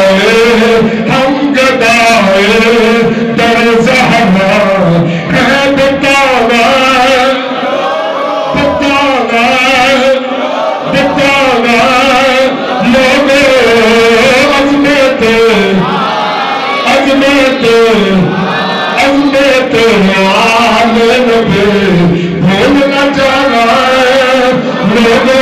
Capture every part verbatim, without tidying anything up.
ہم گدائے در زہرا ہے بتانا بتانا بتانا لوگوں عظمت عظمت عظمت آل نبی بھول نہ جانا لوگوں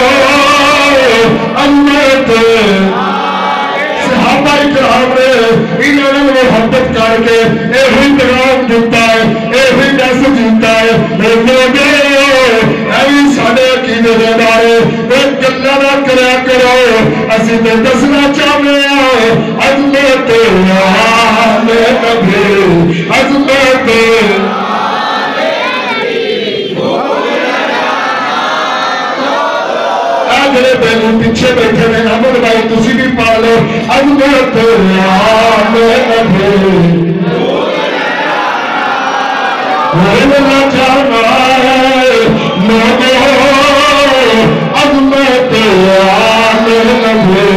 عظمت صحابہ اکرام نے انہوں نے محبت کر کے اے ہوئی پیغام دیتا ہے اے ہوئی میسج دیتا ہے اے لوگوں ایوی ساڑے عقیدے دے بارے ایک گلہ نہ کریا کرو اسی تے دسنا چاہنے ہیں عظمت آل نبی عظمت میرے پہلو پیچھے بیٹھے ہیں احمد بھائی تسی بھی پڑھ لو عظمت آل نبی بھول نہ جانا لوگوں عظمت آل نبی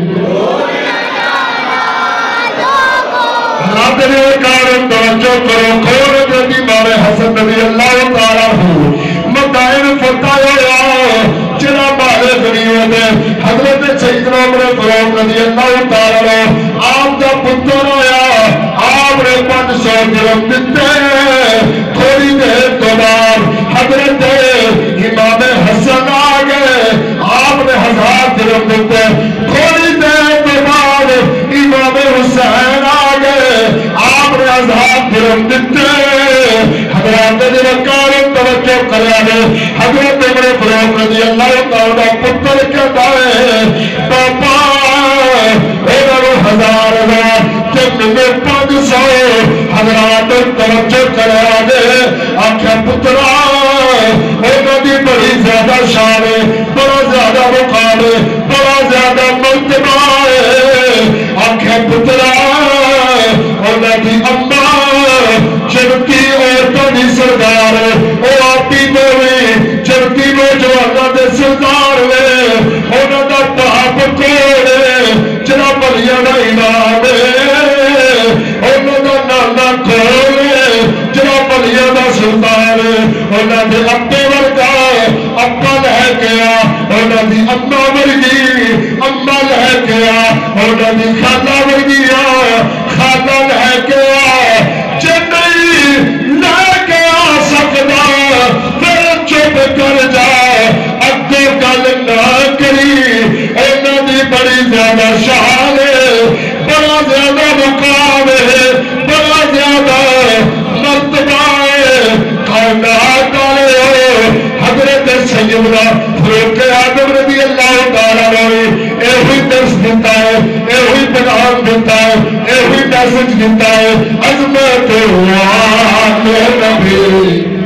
رب نے کارن توجہ کرو کھول جدی بارے حسن نبی اللہ تعالیٰ ہو مدائن فتح ہویا جنا بارے غنیمت حضرت سیدنا عمر فاروق رضی اللہ تعالیٰ آپ دا پتر ہویا آپ نے پانچ سو درہم دیتے تھوڑی دیر تو بعد حضرت امام حسن آگئے آپ نے ہزار درہم دیتے تھوڑی دیر تو بعد امام حسین آگئے آپ نے ہزار درہم دیتے حضرت نے کارن توجہ کریا ہے حضرت عمر فاروق رضی اللہ تعالیٰ پتر کہتا ہے پاپا انہوں ہزار ہزار جب میں پانچ سو حضرات توجہ کریا ہے آنکھیں پترا انہوں دی بڑی زیادہ شان ہے بڑا زیادہ مقام ہے بڑا زیادہ مرتبہ ہے آنکھیں پترا انہوں دی اممہ چرکی عورتوں دی سردار ہے وہ آپی دوئی چرکی نوجوانہ دے سردار ہے انہوں دا باپ کوڑے جنا بلیہ دا امام ہے انہوں دا نانا کوڑے جنا بلیہ دا سردار ہے انہوں دے اپنے ورگا اپا لہ گیا انہوں دی اممہ ورگی اممہ لہ گیا انہوں دی خالہ ورگی خالہ لہ گیا چپ کر جائے اگے گل نہ کری انہوں دی بڑی زیادہ شان ہے بڑا زیادہ مقام ہے بڑا زیادہ مرتبہ ہے کائنات والے ہو حضرت سیدنا فاروق اعظم رضی اللہ تعالیٰ عنہ اے ہوئی درس دیتا ہے اے ہوئی پیغام دیتا ہے اے ہوئی میسج دیتا ہے عظمت آل نبی